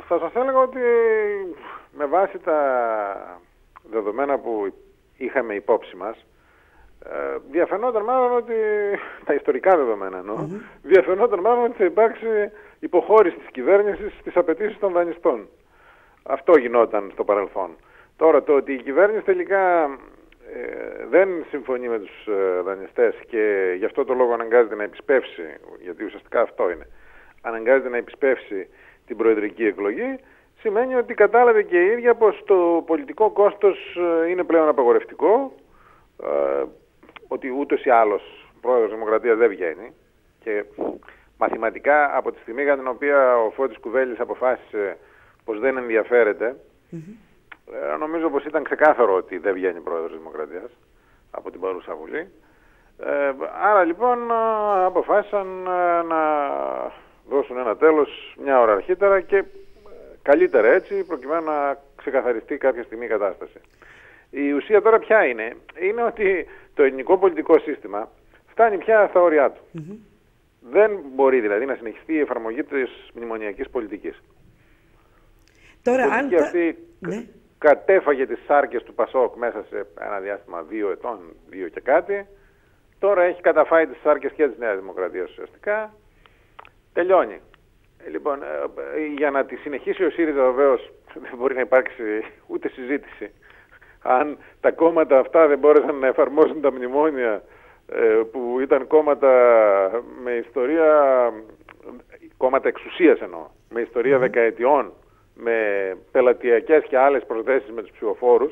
Θα σας έλεγα ότι με βάση τα δεδομένα που είχαμε υπόψη μας, διαφαινόταν μάλλον ότι, τα ιστορικά δεδομένα εννοώ, διαφαινόταν μάλλον ότι θα υπάρξει υποχώρηση της κυβέρνησης στις απαιτήσεις των δανειστών. Αυτό γινόταν στο παρελθόν. Τώρα το ότι η κυβέρνηση τελικά δεν συμφωνεί με τους δανειστές και γι' αυτό το λόγο αναγκάζεται να επισπεύσει, γιατί ουσιαστικά αυτό είναι, αναγκάζεται να επισπεύσει την προεδρική εκλογή, σημαίνει ότι κατάλαβε και η ίδια πως το πολιτικό κόστος είναι πλέον απαγορευτικό, ότι ούτως ή άλλως πρόεδρος Δημοκρατίας δεν βγαίνει και μαθηματικά από τη στιγμή για την οποία ο Φώτης Κουβέλης αποφάσισε πως δεν ενδιαφέρεται, νομίζω πως ήταν ξεκάθαρο ότι δεν βγαίνει πρόεδρος Δημοκρατίας από την παρούσα Βουλή. Άρα λοιπόν αποφάσισαν να δώσουν ένα τέλος μια ώρα αρχίτερα και καλύτερα έτσι προκειμένου να ξεκαθαριστεί κάποια στιγμή η κατάσταση. Η ουσία τώρα ποια είναι? Είναι ότι το ελληνικό πολιτικό σύστημα φτάνει πια στα όρια του. Δεν μπορεί δηλαδή να συνεχιστεί η εφαρμογή της μνημονιακής πολιτικής. Τώρα, η πολιτική αυτή κατέφαγε τις σάρκες του Πασόκ μέσα σε ένα διάστημα 2 ετών, 2 και κάτι. Τώρα έχει καταφάει τις σάρκες και της Νέας Δημοκρατίας ουσιαστικά. Τελειώνει. Λοιπόν, για να τη συνεχίσει ο ΣΥΡΙΖΑ βεβαίως δεν μπορεί να υπάρξει ούτε συζήτηση. Αν τα κόμματα αυτά δεν μπόρεσαν να εφαρμόσουν τα μνημόνια που ήταν κόμματα με ιστορία, κόμματα εξουσίας εννοώ, με ιστορία δεκαετιών, με πελατειακές και άλλες προσδέσεις με τους ψηφοφόρους,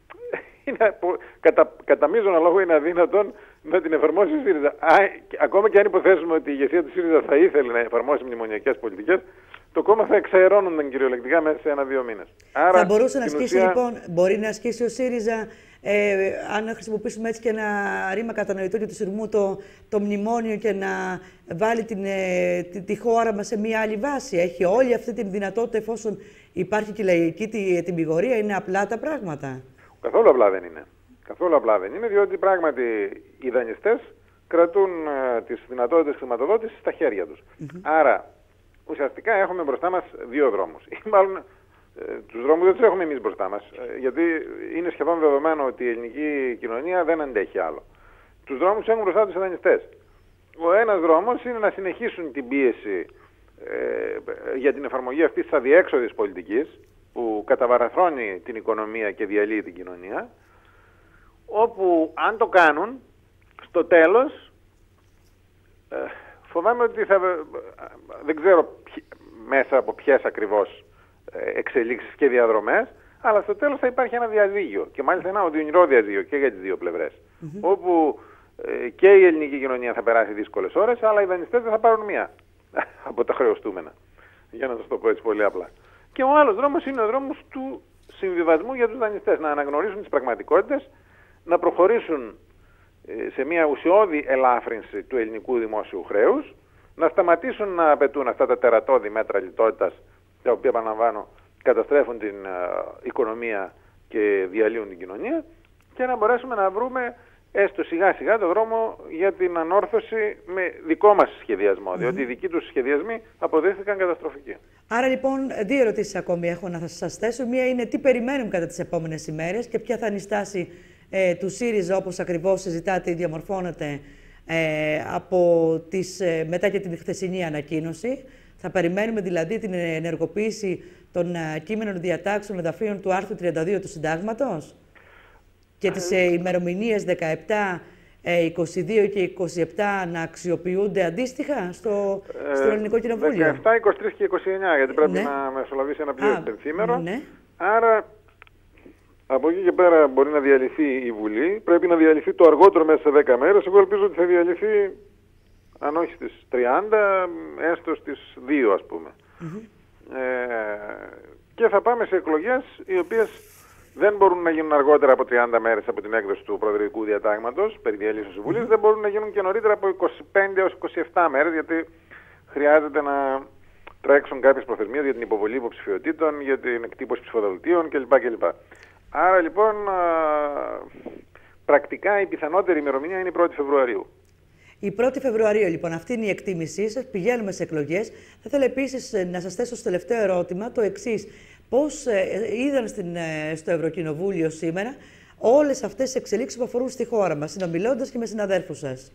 κατά μείζωνα λόγο είναι αδύνατον να την εφαρμόσει η ΣΥΡΙΖΑ. Ακόμα και αν υποθέσουμε ότι η ηγεσία του ΣΥΡΙΖΑ θα ήθελε να εφαρμόσει μνημονιακές πολιτικές, το κόμμα θα εξαερώνονταν κυριολεκτικά μέσα σε 1-2 μήνες. Άρα, θα μπορούσε να ασκήσει λοιπόν, μπορεί να ασκήσει ο ΣΥΡΙΖΑ, αν χρησιμοποιήσουμε έτσι και ένα ρήμα κατανοητό για του σειρμού, το μνημόνιο και να βάλει τη χώρα μας σε μια άλλη βάση? Έχει όλη αυτή τη δυνατότητα εφόσον υπάρχει και η λαϊκή τιμιγορία? Είναι απλά τα πράγματα? Καθόλου απλά δεν είναι. Καθόλου απλά δεν είναι, διότι πράγματι οι δανειστές κρατούν τις δυνατότητες χρηματοδότησης στα χέρια τους. Άρα, ουσιαστικά έχουμε μπροστά μας 2 δρόμους. Ή μάλλον τους δρόμους δεν τους έχουμε εμείς μπροστά μας, γιατί είναι σχεδόν δεδομένο ότι η ελληνική κοινωνία δεν αντέχει άλλο. Τους δρόμους έχουν μπροστά τους οι δανειστές. Ο ένας δρόμος είναι να συνεχίσουν την πίεση για την εφαρμογή αυτής της αδιέξοδης πολιτικής, που καταβαραθρώνει την οικονομία και διαλύει την κοινωνία, όπου αν το κάνουν, στο τέλος, φοβάμαι ότι δεν ξέρω μέσα από ποιες ακριβώς εξελίξεις και διαδρομές, αλλά στο τέλος θα υπάρχει ένα διαζύγιο, και μάλιστα ένα οδυνηρό διαζύγιο και για τις δύο πλευρές, όπου και η ελληνική κοινωνία θα περάσει δύσκολες ώρες, αλλά οι δανειστές δεν θα πάρουν μία από τα χρεωστούμενα, για να σας το πω έτσι πολύ απλά. Και ο άλλος δρόμος είναι ο δρόμος του συμβιβασμού για τους δανειστές, να αναγνωρίσουν τις πραγματικότητες, να προχωρήσουν σε μια ουσιώδη ελάφρυνση του ελληνικού δημόσιου χρέους, να σταματήσουν να απαιτούν αυτά τα τερατώδη μέτρα λιτότητας, τα οποία, επαναλαμβάνω, καταστρέφουν την οικονομία και διαλύουν την κοινωνία, και να μπορέσουμε να βρούμε έστω σιγά σιγά το δρόμο για την ανόρθωση με δικό μας σχεδιασμό, διότι οι δικοί τους σχεδιασμοί αποδείχθηκαν καταστροφικοί. Άρα λοιπόν 2 ερωτήσεις ακόμη έχω να σας θέσω. Μία είναι τι περιμένουμε κατά τις επόμενες ημέρες και ποια θα είναι η στάση του ΣΥΡΙΖΑ, όπως ακριβώς συζητάτε ή διαμορφώνεται μετά και την χθεσινή ανακοίνωση. Θα περιμένουμε δηλαδή την ενεργοποίηση των κείμενων διατάξεων εδαφείων του άρθρου 32 του Συντάγματος και τις ημερομηνίες 17, 22 και 27 να αξιοποιούνται αντίστοιχα στο Ελληνικό Κοινοβούλιο? 17, 23 και 29, γιατί πρέπει να μεσολαβήσει ένα πλήρες πενθήμερο. Άρα, από εκεί και πέρα μπορεί να διαλυθεί η Βουλή. Πρέπει να διαλυθεί το αργότερο μέσα σε 10 μέρες. Εγώ ελπίζω ότι θα διαλυθεί, αν όχι στις 30, έστω στις 2, ας πούμε. Και θα πάμε σε εκλογές οι οποίες δεν μπορούν να γίνουν αργότερα από 30 μέρες από την έκδοση του προεδρικού διατάγματος περί διαλύσεως της Βουλής. Δεν μπορούν να γίνουν και νωρίτερα από 25 έως 27 μέρες, γιατί χρειάζεται να τρέξουν κάποιες προθεσμίες για την υποβολή υποψηφιωτήτων, για την εκτύπωση ψηφοδελτίων κλπ. Άρα λοιπόν πρακτικά η πιθανότερη ημερομηνία είναι η 1η Φεβρουαρίου. Η 1η Φεβρουαρίου, λοιπόν, αυτή είναι η εκτίμησή σας. Πηγαίνουμε σε εκλογές. Θα ήθελα επίσης να σας θέσω στο τελευταίο ερώτημα το εξής. Πώς είδαν στο Ευρωκοινοβούλιο σήμερα όλες αυτές τις εξελίξεις που αφορούν στη χώρα μας, συνομιλώντας και με συναδέλφους σας?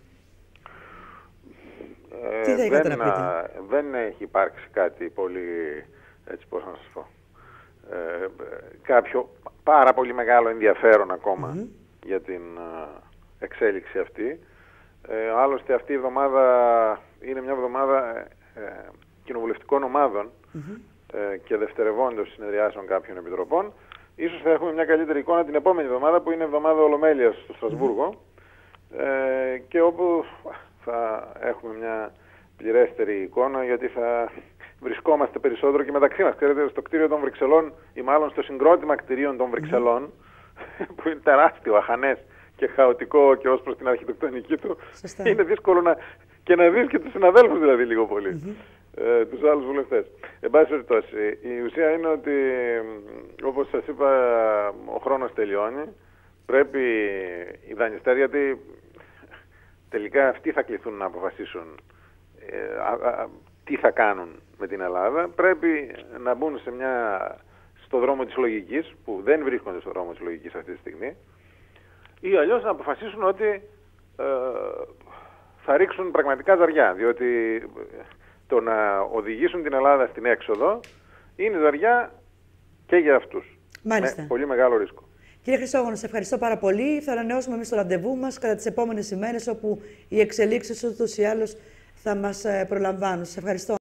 Τι θα είχατε να πείτε? Δεν έχει υπάρξει κάτι πολύ, έτσι πώς να σας πω, κάποιο πάρα πολύ μεγάλο ενδιαφέρον ακόμα για την εξέλιξη αυτή. Άλλωστε αυτή η εβδομάδα είναι μια εβδομάδα κοινοβουλευτικών ομάδων και δευτερευόντως συνεδριάσεων κάποιων επιτροπών. Ίσως θα έχουμε μια καλύτερη εικόνα την επόμενη εβδομάδα, που είναι εβδομάδα Ολομέλειας στο Στρασβούργο, και όπου θα έχουμε μια πληρέστερη εικόνα, γιατί θα βρισκόμαστε περισσότερο και μεταξύ μας. Ξέρετε, στο κτίριο των Βρυξελών, ή μάλλον στο συγκρότημα κτηρίων των Βρυξελών, που είναι τεράστιο, αχανές και χαοτικό και ως προς την αρχιτεκτονική του, είναι δύσκολο να δεις και τους συναδέλφους, δηλαδή, λίγο πολύ, τους άλλους βουλευτές. Εν πάση περιπτώσει, η ουσία είναι ότι, όπως σας είπα, ο χρόνος τελειώνει. Πρέπει οι δανειστές, γιατί τελικά αυτοί θα κληθούν να αποφασίσουν τι θα κάνουν με την Ελλάδα, πρέπει να μπουν στο δρόμο της λογικής, που δεν βρίσκονται στο δρόμο της λογικής αυτή τη στιγμή, ή αλλιώς να αποφασίσουν ότι θα ρίξουν πραγματικά ζαριά, διότι το να οδηγήσουν την Ελλάδα στην έξοδο είναι ζαριά και για αυτούς. Μάλιστα. Με πολύ μεγάλο ρίσκο. Κύριε Χρυσόγονο, σε ευχαριστώ πάρα πολύ. Θα ανανεώσουμε εμείς το ραντεβού μας κατά τις επόμενες ημέρες, όπου οι εξελίξεις ούτως ή άλλως θα μας προλαμβάνουν. Σας ευχαριστώ.